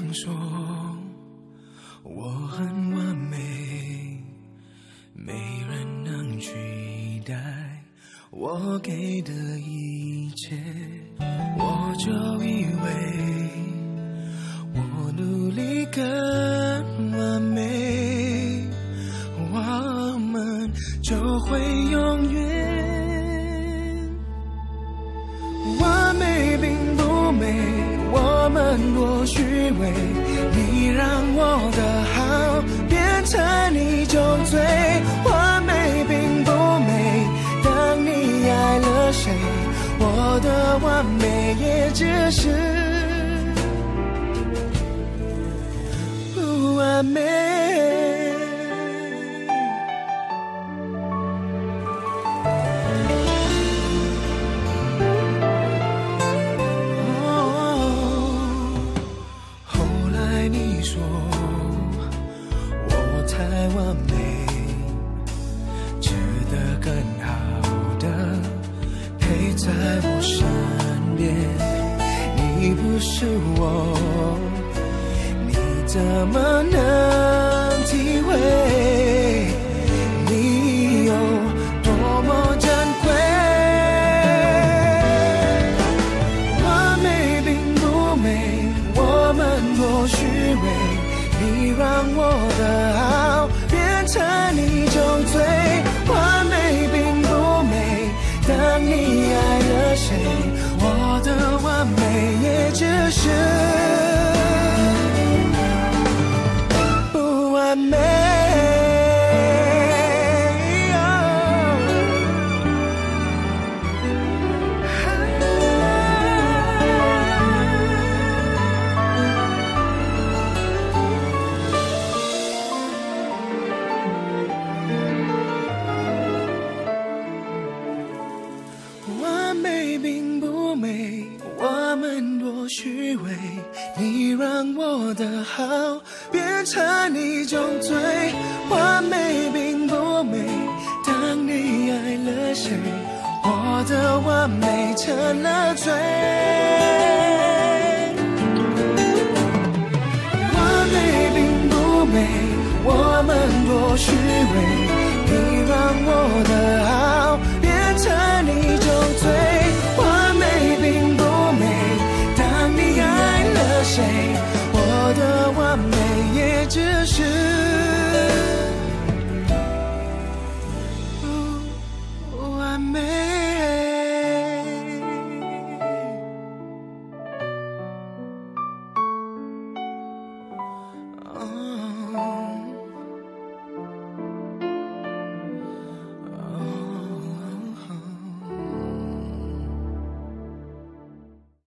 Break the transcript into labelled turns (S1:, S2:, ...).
S1: 说我很完美，没人能取代我给的一切，我就以为我努力更完美，我们就会永远。完美并不美，我们多虚伪，你让我的好变成一种罪。完美并不美，当你爱了谁，我的完美也只是不完美。完美，值得更好的陪在我身边。你不是我，你怎么能体会你有多么珍贵？完美并不美，我们多虚伪，你让我的好变成一种罪。完美并不美，当你爱了谁，我的完美也只是不完美。虚伪，你让我的好变成一种罪。完美并不美，当你爱了谁，我的完美成了罪。完美并不美，我们多虚伪，你让我的好变成一种罪。完美并不美，当你爱了谁，我的完美也只是